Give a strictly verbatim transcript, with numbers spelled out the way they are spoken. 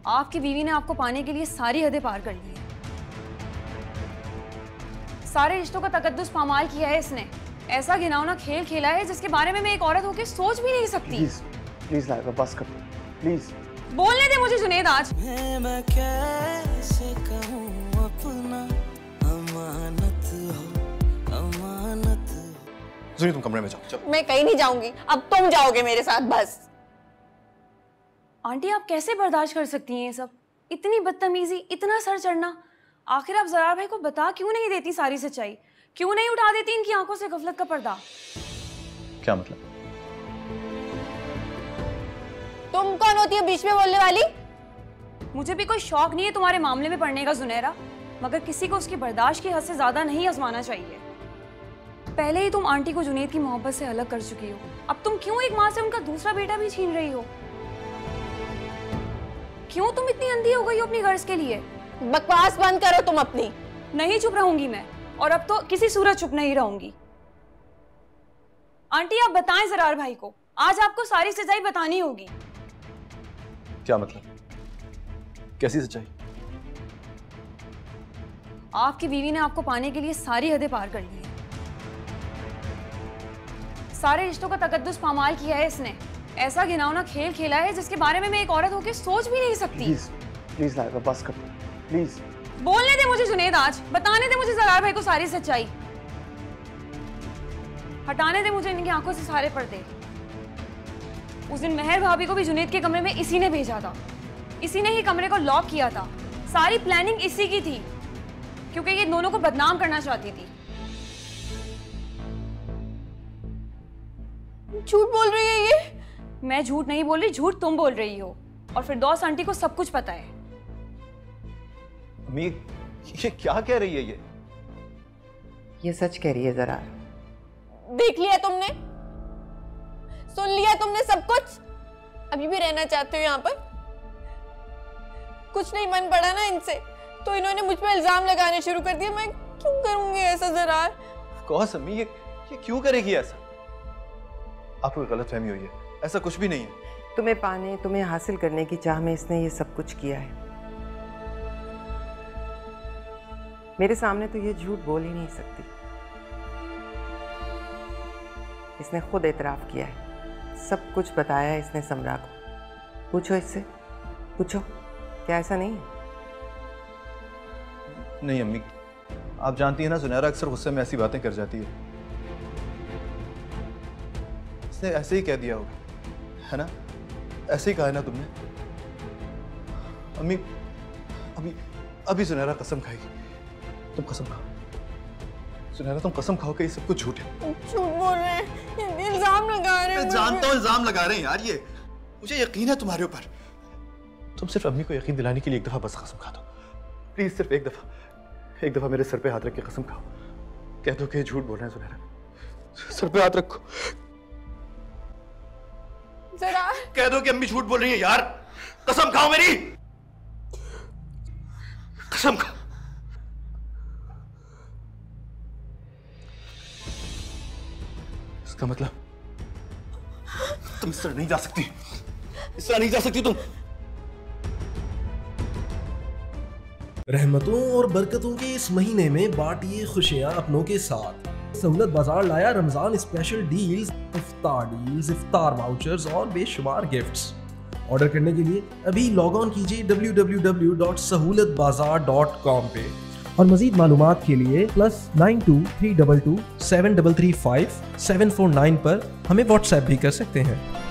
आपकी बीवी ने आपको पाने के लिए सारी हदें पार कर ली है। सारे रिश्तों का तकद्दुस पामाल किया है इसने। ऐसा घिनौना खेल खेला है जिसके बारे में मैं एक औरत होकर सोच भी नहीं सकती। प्लीज प्लीज लाइबा बस कर, प्लीज बोलने दे मुझे जुनैद। आज मैं कैसे कहूं अपना अमानत हो, अमानत हो। सुनिए, तुम कमरे में जाओ, चलो। मैं कहीं नहीं जाऊंगी, अब तुम जाओगे मेरे साथ बस। आंटी, आप कैसे बर्दाश्त कर सकती हैं ये सब? इतनी बदतमीजी, इतना सर चढ़ना। आखिर आप ज़रार भाई को बता क्यों नहीं देती सारी सच्चाई? क्यों नहीं उठा देती इनकी आंखों से गफलत का पर्दा? क्या मतलब? तुम कौन होती है बीच में बोलने वाली? मुझे भी कोई शौक नहीं है तुम्हारे मामले में पड़ने का जुनैरा, मगर किसी को उसकी बर्दाश्त की हद से ज्यादा नहीं आजमाना चाहिए। पहले ही तुम आंटी को जुनैद की मोहब्बत से अलग कर चुकी हो, अब तुम क्यों एक माँ से उनका दूसरा बेटा भी छीन रही हो? क्यों तुम इतनी अंधी हो गई हो अपनी गर्ज के लिए? बकवास बंद करो तुम अपनी। नहीं चुप रहूंगी मैं, और अब तो किसी सूरत चुप नहीं रहूंगी। आंटी, आप बताएं ज़रार भाई को, आज आपको सारी सच्चाई बतानी होगी। क्या मतलब? कैसी सच्चाई? आपकी बीवी ने आपको पाने के लिए सारी हदें पार कर ली है। सारे रिश्तों का तकद्दुस पामाल किया है इसने। ऐसा घिनौना खेल खेला है जिसके बारे में मैं एक औरत होकर सोच भी नहीं सकती। प्लीज प्लीज लाइबा बस कर, प्लीज बोलने दे मुझे जुनैद। आज बताने दे मुझे ज़रार भाई को सारी सच्चाई। हटाने दे मुझे इनकी आंखों से सारे पर्दे। उस दिन मेहर भाभी को भी जुनैद के कमरे में इसी ने भेजा था, इसी ने ही कमरे को लॉक किया था। सारी प्लानिंग इसी की थी, क्योंकि ये दोनों को बदनाम करना चाहती थी। झूठ बोल रही है ये। मैं झूठ नहीं बोल रही, झूठ तुम बोल रही हो, और फिरदौस आंटी को सब कुछ पता है। अम्मी, ये क्या कह रही है? ये ये सच कह रही है ज़रार। देख लिया तुमने, सुन लिया तुमने सब कुछ। अभी भी रहना चाहते हो यहाँ पर? कुछ नहीं मन पड़ा ना इनसे, तो इन्होंने मुझ पर इल्जाम लगाने शुरू कर दिए। मैं क्यों करूंगी ऐसा ज़रार? कौस अम्मी, ये ये क्यों करेगी ऐसा? आपको गलतफहमी हुई है, ऐसा कुछ भी नहीं है। तुम्हें पाने, तुम्हें हासिल करने की चाह में इसने ये सब कुछ किया है। मेरे सामने तो ये झूठ बोल ही नहीं सकती। इसने खुद एतराफ किया है, सब कुछ बताया है इसने समरा को। पूछो इससे, पूछो, क्या ऐसा नहीं है? नहीं अम्मी, आप जानती हैं ना, सुनैरा अक्सर गुस्से में ऐसी बातें कर जाती है। इसने ऐसे ही कह दिया होगा, है ना? ऐसे ही कहा है ना तुमने? अम्मी, अभी अभी सुनैरा कसम खाएगी। तुम कसम खाओ सुनैरा, तुम कसम खाओ कि ये सब कुछ झूठ है। झूठ बोल रहे हैं, इल्जाम लगा रहे हैं। मैं जानता हूँ इल्जाम लगा रहे हैं यार, ये मुझे यकीन है तुम्हारे ऊपर। तुम सिर्फ अम्मी को यकीन दिलाने के लिए एक दफा बस कसम खा दो, प्लीज, सिर्फ एक दफा। एक दफा मेरे सर पे हाथ रख के कसम खाओ, कह दो कि झूठ बोल रहे हैं सुनैरा। सर पे हाथ रखो, जरा कह दो कि अम्मी झूठ बोल रही है यार। कसम खाओ मेरी, कसम खाओ। इसका मतलब तुम इस तरह नहीं जा सकती, इस तरह नहीं जा सकती तुम। रहमतों और बरकतों के इस महीने में बांटिए खुशियां अपनों के साथ। सहूलत बाजार लाया रमजान स्पेशल डील्स, इफ्तार डील्स, इफ्तार वाउचर्स और बेशुमार गिफ्ट्स। ऑर्डर करने के लिए अभी लॉग ऑन कीजिए W W W dot Sahulat Bazaar dot com पे, और मजीद मालूमात के लिए plus nine two three double two seven double three five seven four nine पर हमें व्हाट्सएप भी कर सकते हैं।